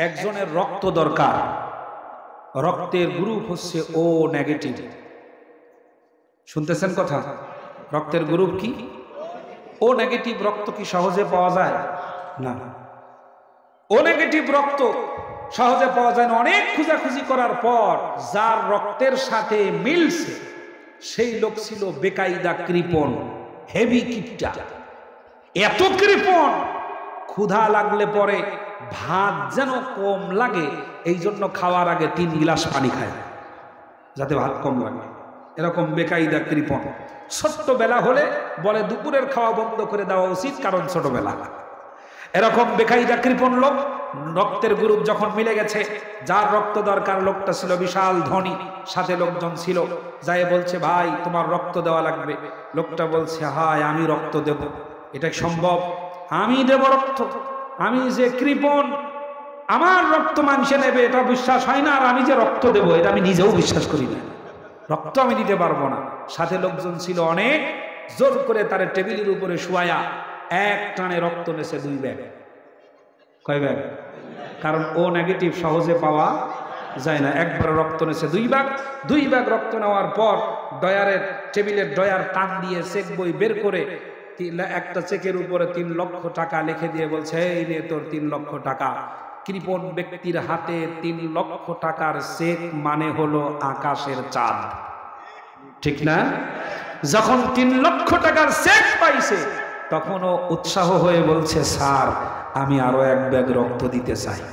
একজনের রক্ত দরকার, রক্তের গ্রুপ হচ্ছে ও নেগেটিভ। শুনতেছেন কথা? রক্তের গ্রুপ কি? O negative. রক্ত কি সহজে পাওয়া যায়? না। ও নেগেটিভ রক্ত সহজে পাওয়া যায় না। অনেক খোঁজাখুঁজি করার পর যার রক্তের সাথে মিলছে সেই লোক ছিল বেকায়দা কৃপণ, হেভি কিপটা। এত কৃপণ, ক্ষুধা লাগলে পরে ভাত যেন কম লাগে এই জন্য খাওয়ার আগে 3 গিলাস পানি খায় যাতে ভাত কম লাগে। এরকম বেকায়দা কৃপণ। ছোট্টবেলা হলে বলে দুপুরের খাওয়া বন্ধ করে দেওয়া উচিত, কারণ ছোটবেলা। এরকম বেকায়দা কৃপণ লোক। রক্তের গ্রুপ যখন মিলে গেছে, যার রক্ত দরকার লোকটা ছিল বিশাল ধনী, সাথে লোকজন ছিল। যাই বলছে, ভাই তোমার রক্ত দেওয়া লাগবে। লোকটা বলছে, হায় আমি রক্ত দেব? এটা সম্ভব? আমি দেব রক্ত? আমি যে কৃপণ, আমার রক্ত মানুষে নেবে এটা বিশ্বাস হয় না, আর আমি যে রক্ত দেব এটা আমি নিজেও বিশ্বাস করি না। রক্ত আমি দিতে পারবো না। সাথে লোকজন ছিল অনেক। জোর করে তার টেবিলের উপরে শুয়ায়া এক টানে রক্ত নেছে 2 ব্যাগ। কয় ব্যাগ? কারণ ও নেগেটিভ সহজে পাওয়া যায় না। একবার রক্ত নেছে 2 ব্যাগ। 2 ব্যাগ রক্ত নেওয়ার পর ডয়ারের টেবিলের ডয়ার টান দিয়ে চেক বই বের করে একটা চেকের উপরে 3 লক্ষ টাকা লিখে দিয়ে বলছে, এই নে তোর 3 লক্ষ টাকা। কৃপণ ব্যক্তির হাতে 3 লক্ষ টাকার চেক মানে হলো আকাশের চাঁদ, ঠিক না? যখন 3 লক্ষ টাকার চেক পাইছে তখনও উৎসাহ হয়ে বলছে, স্যার আমি আরো 1 ব্যাগ রক্ত দিতে চাই।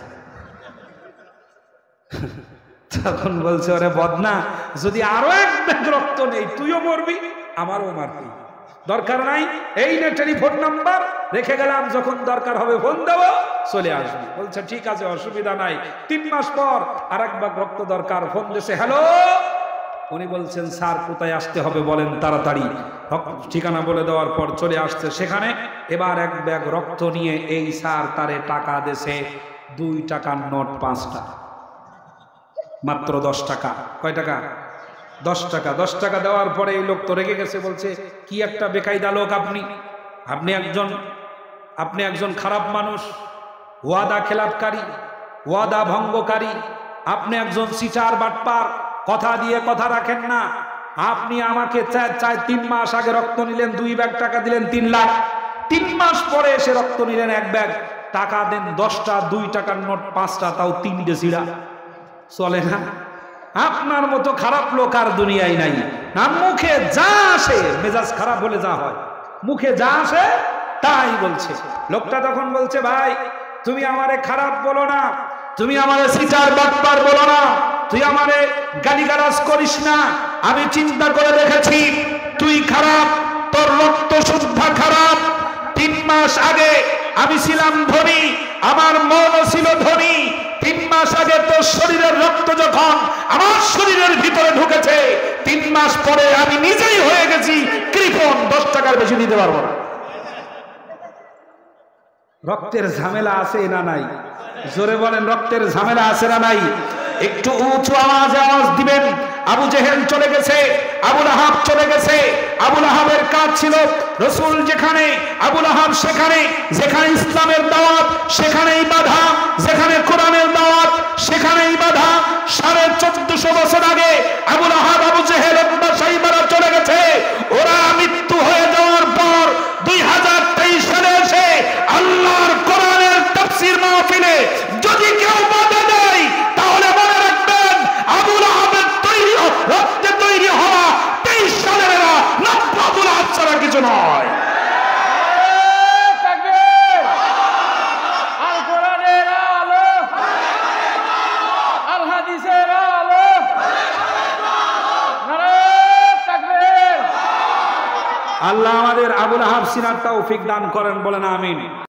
তখন বলছে, ওরে বদনা, যদি আরো 1 ব্যাগ রক্ত নেই তুইও মরবি আমারও মারবি, দরকার নাই। এই নে টেলিফোন নাম্বার রেখে গেলাম, যখন দরকার হবে ফোন দেব, চলে আসবি। বলছে ঠিক আছে, অসুবিধা নাই। 3 মাস পর আর 1 ব্যাগ রক্ত দরকার। ফোন দিয়েছে, হ্যালো। উনি বলছেন, স্যার কোথায় আসতে হবে বলেন তাড়াতাড়ি। ঠিকানা বলে দেওয়ার পর চলে আসছে সেখানে। এবার 1 ব্যাগ রক্ত নিয়ে এই স্যার তারে টাকা দেছে 2 টাকার নোট 5টা, মাত্র 10 টাকা। কয় টাকা? 10 টাকা। 10 টাকা দেওয়ার পরে এই লোক তো রেগে গেছে, বলছে, কি একটা বেকায়দা লোক আপনি। আপনি একজন খারাপ মানুষ, ওয়াদা খেলাপকারী, ওয়াদা ভঙ্গকারী। আপনি একজন চিটার বাটপার, কথা দিয়ে কথা রাখেন না। আপনি আমাকে 3 মাস আগে রক্ত নিলেন, 2 ব্যাগ টাকা দিলেন 3 লাখ। 3 মাস পরে এসে রক্ত নিলেন 1 ব্যাগ টাকা দেন 10টা, 2 টাকার নোট 5টা, তাও 3টে ছিড়া। চলে না? আপনার মতো খারাপ লোক আর দুনিয়ায় নাই। না, মুখে যা আসে, মেজাজ খারাপ হলে যা হয়, মুখে যা আসে তাই বলছে। লোকটা তখন বলছে, ভাই তুমি আমারে খারাপ বলো না, তুমি আমারে সিটার বাটপার বলো না, তুই আমারে গালিগালাজ করিস না। আমি চিন্তা করে দেখেছি তুই খারাপ, তোর রক্ত শুদ্ধ খারাপ। 3 মাস আগে আমি ছিলাম ধনী, আমার মনও ছিল ধনী। 3 মাস আগে তোর শরীরের রক্ত যখন আমার শরীরের ভিতরে ঢুকেছে, 3 মাস পরে আমি নিজেই হয়ে গেছি কৃপণ, 10 টাকার বেশি দিতে পারবো না। রক্তের ঝামেলা আছে না নাই? জোরে বলেন, রক্তের ঝামেলা আছে না নাই? একটু উঁচু আওয়াজে আওয়াজ দিবেন। আবু জেহেল চলে গেছে, আবু লাহাব চলে গেছে। আবু লাহাবের কাজ ছিল, রাসূল যেখানে আবু লাহাব সেখানে। যেখানে ইসলামের দাওয়াত সেখানেই বাধা, যেখানে কোরআনের দাওয়াত সেখানেই বাধা। 1450 বছর আগে আবু লাহাব, আবু জেহেল, সাইবারা চলে গেছে। ওরা মৃত্যু হয়ে যাওয়ার পর 2023 সালে এসে আল্লাহর কোরআনের তাফসীর মাহফিলে যদি কেউ বাধা দেয়, তাহলে মনে রাখবেন আবু লাহাবের তৈরি রক্তে তৈরি হওয়া 23 সালের এরা নব্য আবু লাহাব ছাড়া কিছু নয়। আল্লাহ আমাদের আবু লাহাব সিনার তৌফিক দান করেন, বলেন আমিন।